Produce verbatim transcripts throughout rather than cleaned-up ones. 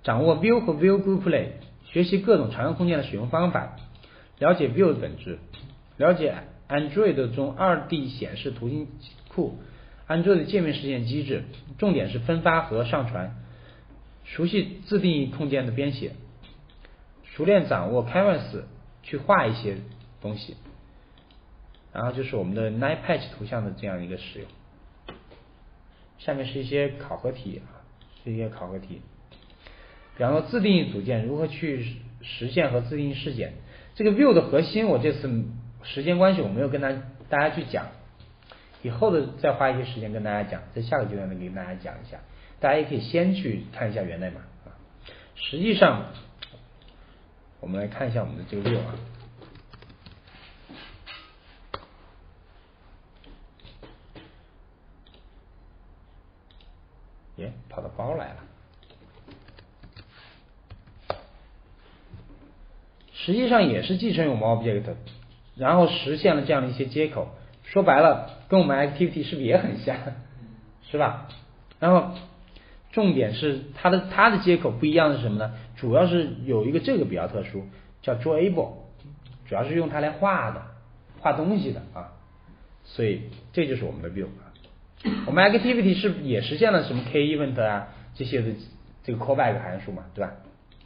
掌握 View 和 View Group 类，学习各种常用空间的使用方法，了解 View 的本质，了解 Android 中 二 D 显示图形库 Android 界面实现机制，重点是分发和上传，熟悉自定义空间的编写，熟练掌握 Canvas 去画一些东西，然后就是我们的 Night Patch 图像的这样一个使用。下面是一些考核题啊，是一些考核题。比方说自定义组件如何去实现和自定义事件。这个 View 的核心，我这次时间关系我没有跟大大家去讲，以后的再花一些时间跟大家讲，在下个阶段呢给大家讲一下。大家也可以先去看一下源代码啊。实际上，我们来看一下我们的这个 View 啊。耶，跑到包来了。实际上也是继承我们 Object， 然后实现了这样的一些接口。说白了，跟我们 Activity 是不是也很像，是吧？然后重点是它的它的接口不一样是什么呢？主要是有一个这个比较特殊，叫 Drawable， 主要是用它来画的，画东西的啊。所以这就是我们的 View 啊。我们 Activity 是也实现了什么 K Event 啊这些的这个 callback 函数嘛，对吧？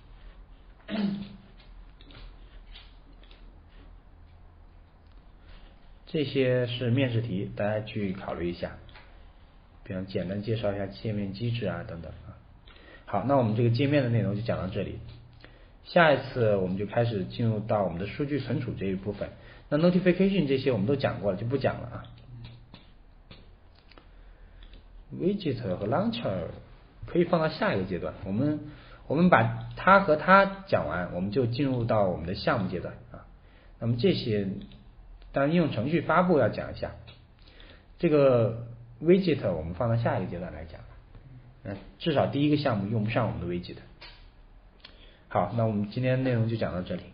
这些是面试题，大家去考虑一下。比方简单介绍一下界面机制啊等等啊。好，那我们这个界面的内容就讲到这里。下一次我们就开始进入到我们的数据存储这一部分。那 Notification 这些我们都讲过了，就不讲了啊。Widget 和 Launcher 可以放到下一个阶段，我们我们把它和它讲完，我们就进入到我们的项目阶段啊。那么这些当然应用程序发布要讲一下，这个 Widget 我们放到下一个阶段来讲，嗯，至少第一个项目用不上我们的 Widget。好，那我们今天内容就讲到这里。